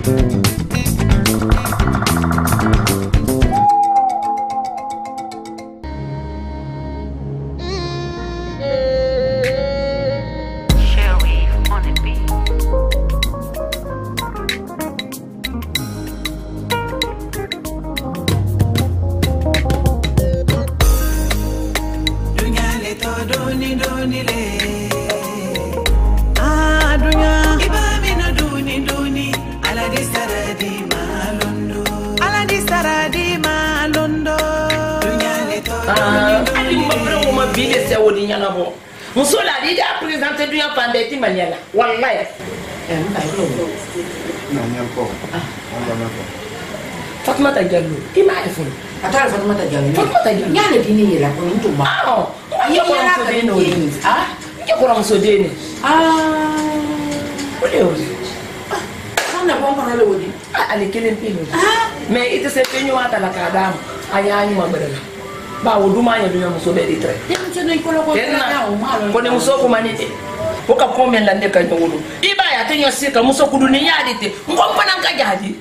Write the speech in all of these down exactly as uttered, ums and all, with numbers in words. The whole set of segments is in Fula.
Fatmata Diallo, qui m'a répondu? Attends, Fatmata Diallo. Fatmata Diallo. Il y a le dîner là pour nous tout. Ah, il y a quoi dans ce dîner? Ah, il y a quoi dans ce dîner? Ah, où est-ce? On n'a pas encore le wodi. Ah, allez, quel est le pays? Ah, mais il te s'est tenu à la cadam. Aïe, aïe, ma belle. Bah, au douma, il y a un muso belle très. Tu ne connais pas. Connais muso comme anité. Pourquoi combien d'années quand tu veux? Il va y avoir un cycle, muso kudu ni yadite. On comprend pas qu'ajadi.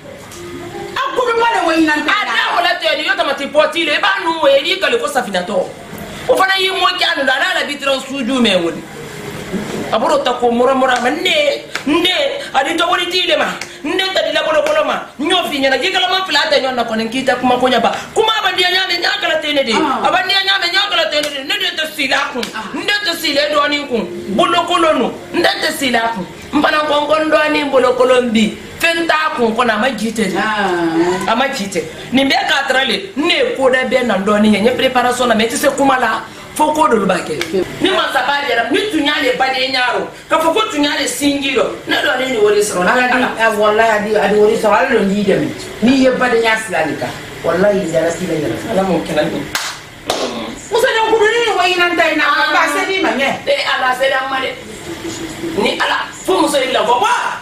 Ada wala tedi yo tamati poti le ba nu eri ka le ko safina to o fana yi mo kanu la la bitran suju me woni aburo ta ko mura mura manne nde adi to woni tile ma nde ta dila bolo bolo ma nyo fi nyana gikala ma filata nyon na ko nen kita kuma ko nyaba kuma ba dia nyame nyakala tene de aba dia nyame nyakala tene de nde to sila ku nde to sile do ni ku bolo kolonu nde to sila ku mpana ko ngondo ani bolo kolombi fenta kun kona majite ah amajite nimbe ka trale ne ko da be na ndoni nye preparation na metise kumala foko do lubake ni ma sabari ya mi tunyale bade nyaro ka foko tunyale singiro na do ne ni wori soro ala di wallahi adi adi wori soro ala do ndi dem ni ye bade nyaslika wallahi zara sila ya ala mo kenan musa na ko ni wayi nan dai na ba se ni manye eh ala se da male ni ala fo musa illa baba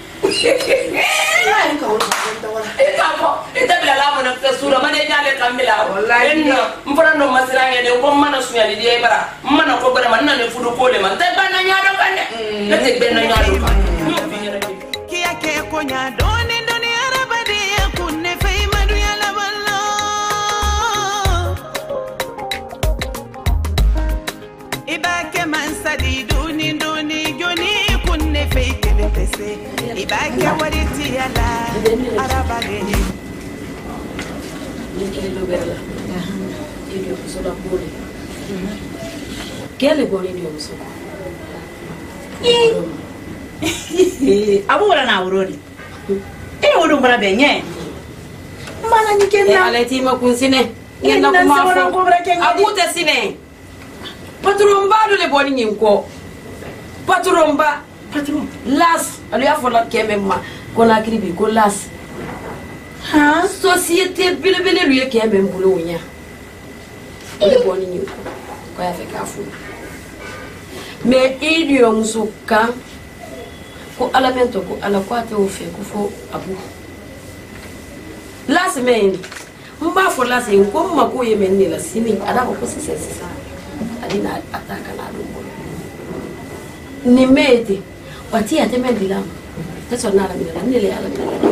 Ika ko ita bila la mona kasura mane nyale kamila wallahi no mpana no masiranga ne ko mana sunya di e bara mana ko bara man ne fudu ko le man tay bana nyaado kande ne te ben nyaado kan ki yake ko nyaado ne doni arabade kunne fay madu yala wallo ibake man sadi duni duni joni kunne fay kebe pese ibake wariti yala arabade il lo bella il io sono a pure che le buone di un so abura na urori e wodo mbara benye mana nyikena ale tima kunsine ngenda kuma abute sine patromba do le boni nyinko patromba patron las alu ya fola kemema kola kribi ko las ha société bile bile lui ke be mbulo nya le boni nyinko ko ya fe kafu me idio musuka ko alamento ko ala kwate o fe ko fo abu las men mba fo las en ko ma ko yemen ni la sini ada ko sese sesa adina ataka na rumbo ni mede wati atemendi la taso na la mina ni le ala mina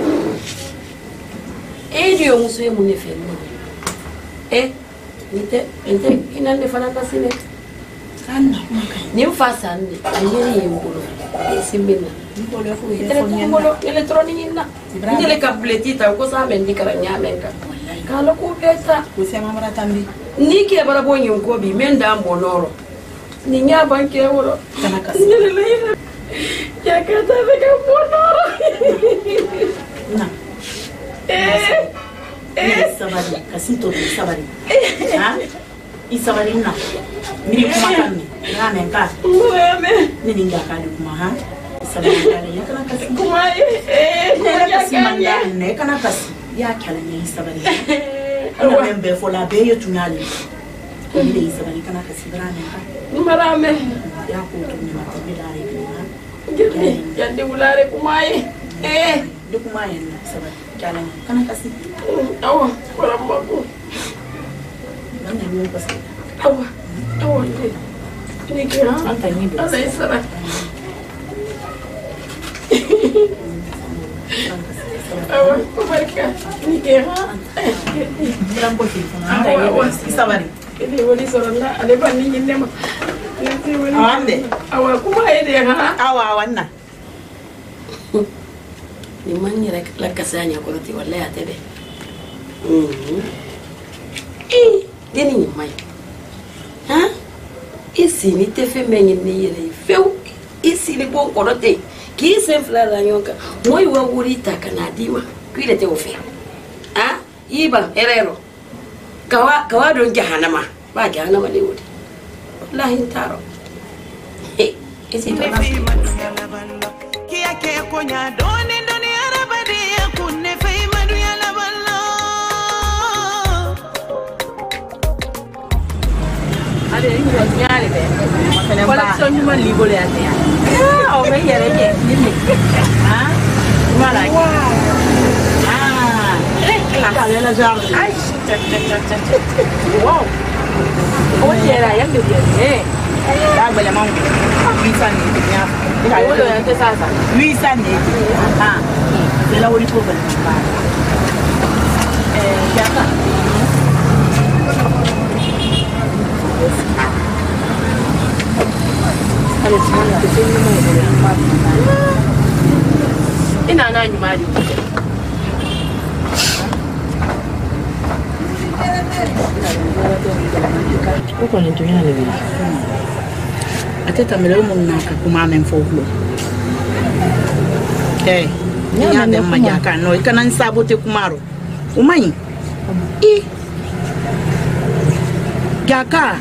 edio musu yemu ne fe ni e nite nite ina ne fana na sine sana ni mfasa ni ayeni yembulo simbina mbolo fu mbolo electronique na ni le kabletita ko sa mendi karanya menga kala ko beta ko se mamara tambi ni ke bara bonyi ko bi menda mbonoro ni nya banke woro kana kasi ni le le ya kata veka mbonoro na eh eh sabari kasi to sabari ha isabari na miri kuma kami na menka mueme ni ninga kali kuma ha isabari kali ya kana kasi kuma eh ne kasi manda ne kana kasi ya kala ni isabari ana membe fola be yo tunali ni isabari kana kasi brane ha marame ya ko to ni mata be dare ni ha ya de bulare kuma eh de kuma yen isabari kala kana kasi awa wala mbago nani ni pasi awa awa ni kira anta ni be asa isara Ni ke ha. Bulan ko fi. Anda wa sabari. Ini wali soronna ale ban ni nyinde ma. Awande. Awa kuma ede ha. Awa wanna. Ni manyi rek la kasanya ko ti wallahi atebe. Mhm. Eh, geni ni mai. Ha? Isi ni te fe mengi ni yele feu. Isi ni bon korote. Ki se fla la nyonka. Moi wa wurita kana dima. Kwile te ofe. Ha? Iba herero. Kawa kawa don jahannama. Ba jahannama ne wuri. Wallahi taro. Eh, isi to na. Kia ke konya doni doni arabadi kunne fe madu ya la ballo. Ade ni wa nyale be. Collection ni man libole ate ya. Ah, o me yere ye. Ha? Mala. Ah. Eh, la kale la jarre. Ai, cha cha cha cha. Wow. O yera ya ke ye. Da gbele mo. huit cents ni ya. Wo lo yan te sasa. huit cents ni. Ah. C'est là où il faut venir. Eh, Jaka. Ale simana te sini mo mo. Ina na nyumali. Uko ni tunyana le bi. Ateta mele mo naka kuma men foflo. Eh, nya de majaka no ikana nsabote kumaro. Umanyi? I. Jaka.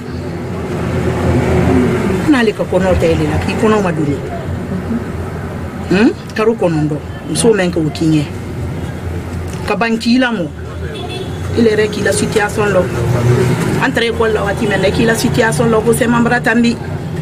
Nali ka kono tele la ki kono maduni. Hmm? Karu kono ndo. Mso menka ukinye. Ka banki la mo. Il est qui la situation là. Entre école là wati men qui la situation là ko se mambra tambi.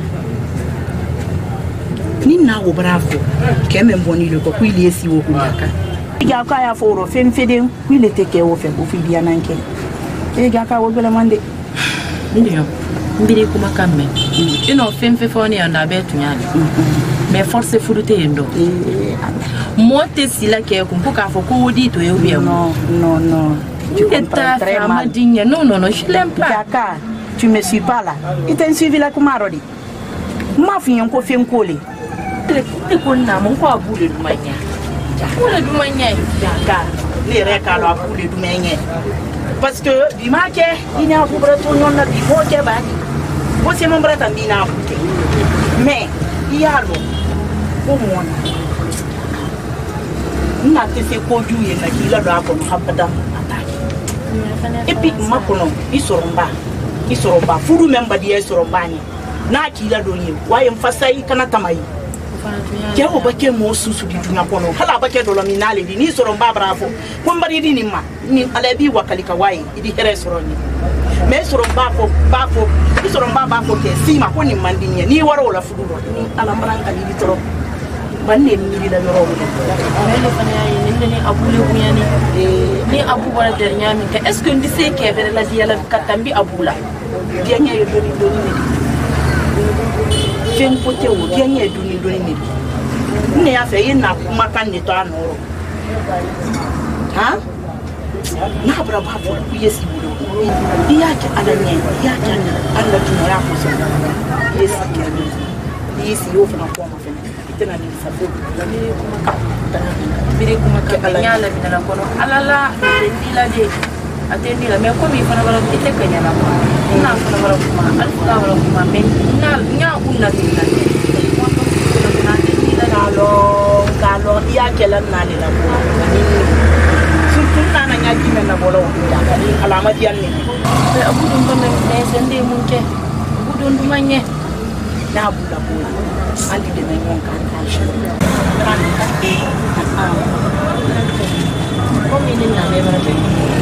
Ni na wo bravo. Ke men boni le ko ku ili esi wo kunaka. Ya ka ya foro fem fede ku ile teke wo fe ko fi dia nanke. E ga ka wo bela mande. Ndio. Mbiri kuma kamme. Ino fem fe foni anda betu nyali. Mais force furute ndo. Monte sila ke ko mpuka fo ko di to yo bien. Non, non, non. Tu comprends très mal. Non, non, non, je l'aime pas. Jaka, tu me suis pas là. Il t'a suivi la Kumarodi. Ma fille, on peut faire un collé. Tu connais mon quoi, boule de manière. Boule de manière. Jaka, les récals à boule de manière. Parce que, du marqué, il n'y a pas de retour, on a dit, bon, c'est bon. Bon, c'est mon bras à bina. Mais, il y a l'eau. Pour moi, on a fait ce qu'on dit, il a l'eau comme Habada. Et puis, makono, ils seront bas. Ils seront bas. Foudou même badi, ils seront bas. Na qui l'a donné. Voyez, m'fassaï, kanatamaï. Qui a obaké mo sous du tunapono. Hala baké de la minale, ni seront bas bravo. Kumbari di nima, ni alebi wakalika wai, il dit restaurant. Mais seront bas pour bas pour, ils seront bas bas pour que si ma koni mandigne, ni waro la foudou, ni alambranca ni trop. Banne ni la yoro. Mais fanya ni abule buyani. Ni abu wala dernier mi ka est-ce que ndise ke vere la dia la katambi abula. Dianya yo doni doni ni. Fem pote o dianya doni doni ni. Ne ya fe yin na kuma kan ni to anoro. Ha? Na bra ba fo ku yesi budo. Iya ki adanye, iya ki Allah tuna ya ko so. Yesi ki. Yesi yo fa na ko ma fe. Tena ni sabu. Biri kuma ka nyala mina na kono alala ndila de atendi la me ko mi fana bala ite kanya na ko na fana bala kuma alfa bala kuma men na nya unna tinna na ndila kalo kalo iya kela na le la ko surtout na na nya jime na bolo ya ni alama dian ni be abu dum ba men me sende mun ke abu dum dum nye na abu la ko andi de men mon kan kan Kau ini nak lebar je.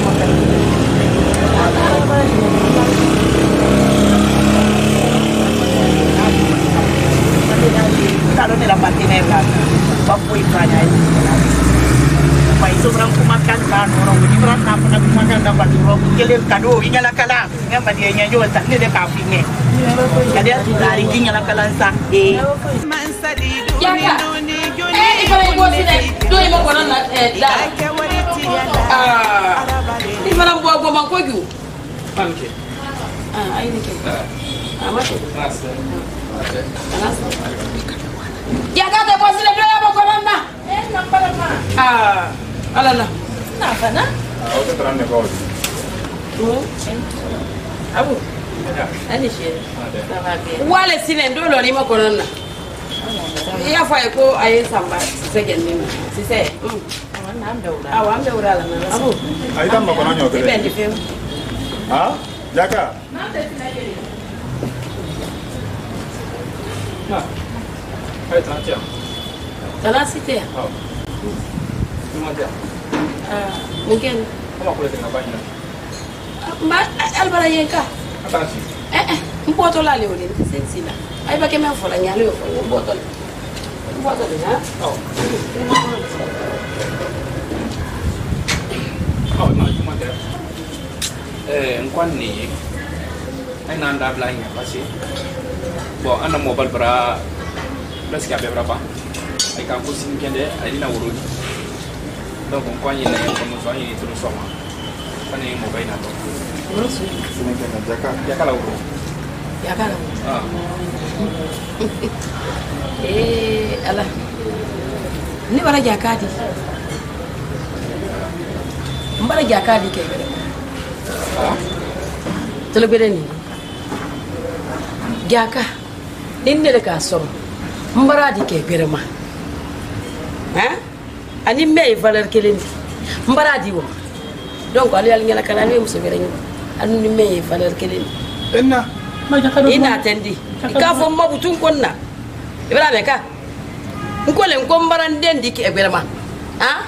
Kalau ni dapat ini kan, bapu ikan aja. Mai seorang kumakan kan orang beri berat apa nak kumakan dapat orang kelir kado ingat lah kalah. Ingat pada dia nyanyi tak ni dia kafi ni. Jadi dari ingat lah kalah sah. Eh. Jaka. Eh, ibu ibu sini. Dua ibu konon nak eh dah. Manke. Ah, ai nake. Ah, mace. Ya ka da bosi da doya ba koran na. Eh, nan bara ma. Ah, alala. Na fa na? Ah, wata tran ne ba wani. Oh. Abu. Ani shi. Wale sine ndo lo ni ma koran na. Ya fa ko ayi samba se genni. Si se. Wannan daura. Ah, wan daura la na. Abu. Ai dan ma konan yo kare. Ben di fem. Ha? Jaka. Na te tinake. Na. Hai tan tia. Tana site. Oh. Cuma dia. Ah, mungkin Kamu boleh tengah banyak. ma albara yenka. Apa sih? Eh eh, mpoto la le woni sensila. Ai ba ke men fola nyalo yo fo mpoto. Mpoto le na. Oh. Oh, nah cuma dia. Eh, engkau ni, ai nanda belanya pasti. Bo, anda mau berbera, belas kaya berapa? Ai kampus ini kan deh, ai dina urut. Donc engkau ni ni kamu soalnya ini terus sama. Kan ini mau bayi nato. Terus Sini kan jaka, jaka lah urut. ya kala. Ah. Eh, ala. Ni bara jakadi. Mbara jakadi ke bere. Tele bere ni. Jaka. Inde de ka som. Mbara di ke bere ma. Hein? Ani me valeur kelen. Mbara di wo. Donc ali ali ngala kana ni muso bere ni. Anu ni me valeur kelen. Enna. Ina tendi. Ka fo mabutun konna. Ibra be ka. Nkole ngombara ndendi ke bere ma. Hein?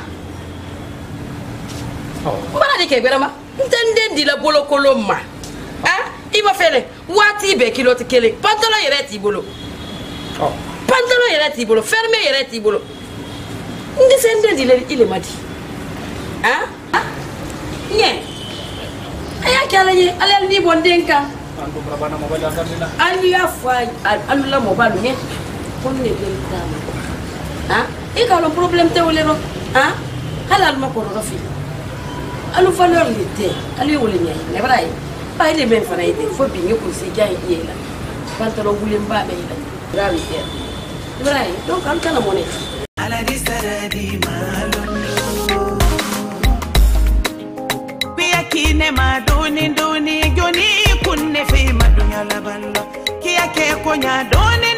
Mbara di ke bere ma. Ndendi la bolo koloma. Hein? Iba fele. Wati be kilo te kele. Pantalon yere ti bolo. Oh. Pantalon yere ti bolo. Fermé yere ti bolo. Ndi sende le ile madi. Hein? Nye. Aya kala ye, ala ni bondenka. Antu berapa nama baca kan dina? Alu ya fa, alu la mo balu nye. Konne be tama. Hein? E ka lo problem te wolero. Hein? Halal ma ko ro fi. Alu valeur lite. Alu wole nye. Ne brai. Ba ile men fana ite. Fo bi ngeko se jay yela. Pantalon gulen ba be ila. Bravi te. Brai, donc an kana moné. Ala di saradi malondo Pia kine maduni duni Gyoni kunne fi madunya labalo Kia ke konya doni